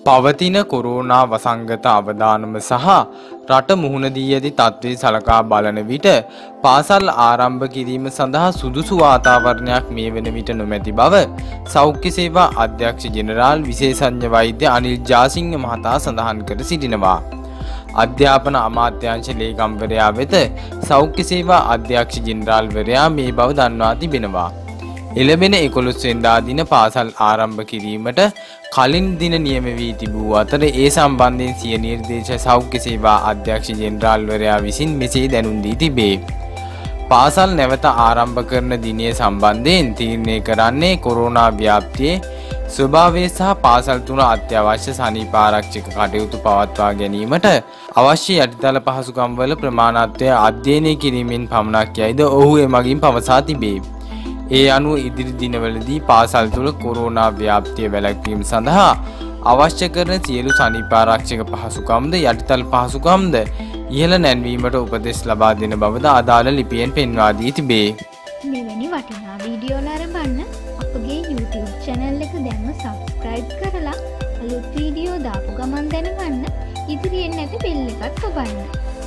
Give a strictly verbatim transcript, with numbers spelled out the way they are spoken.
පවතින කොරෝනා වසංගත අවදානම සහ රට මුහුණ දී ඇති තත්ත්වය සලකා බලන විට පාසල් ආරම්භ කිරීම සඳහා සුදුසු වාතාවරණයක් මේ වන විට නොමැති බව සෞඛ්‍ය සේවා අධ්‍යක්ෂ ජෙනරාල් විශේෂඥ වෛද්‍ය අනිල් ජාසිංහ මහතා සඳහන් කර සිටිනවා. අධ්‍යාපන අමාත්‍යාංශ ලේකම්වරයා වෙත සෞඛ්‍ය සේවා අධ්‍යක්ෂ ජෙනරාල්වරයා මේ බව දන්වා තිබෙනවා. එළඹෙන එකොළොස් වෙනිදා දින පාසල් ආරම්භ කිරීමට කලින් දින නියම වී තිබූ අතර ඒ සම්බන්ධයෙන් සිය නිර්දේශ සෞඛ්‍ය සේවා අධ්‍යක්ෂ ජෙනරාල්වරයා විසින් මෙසේ දැනුම් දී තිබේ. පාසල් නැවත ආරම්භ කරන දිනය සම්බන්ධයෙන් තීරණය කරන්නේ කොරෝනා ව්‍යාප්තියේ ස්වභාවය සහ පාසල් තුන අත්‍යවශ්‍ය සනීප ආරක්ෂක කටයුතු පවත්වා ගැනීමට අවශ්‍ය යටිතල පහසුකම් වල ප්‍රමාණත්වය අධ්‍යයනය කිරීමෙන් පමණක් යයිද ඔහු එමගින් පවසා තිබේ. ඒ අනුව ඉදිරි දිනවලදී පාසල් තුළ කොරෝනා ව්‍යාප්තිය වැළැක්වීම සඳහා අවශ්‍ය කරන සියලු සනීපාරක්ෂක පහසුකම්ද යටිතල පහසුකම්ද ඉහළ නැන්වීමට උපදෙස් ලබා දෙන බවද අදාළ ලිපියෙන් පෙන්වා දී තිබේ. මෙවැනි වටිනා වීඩියෝ නරඹන්න අපගේ YouTube channel එක දැන්ම subscribe කරලා අලුත් වීඩියෝ දාපු ගමන් දැනගන්න ඉදිරියෙන් නැති බෙල් එකත් ඔබන්න.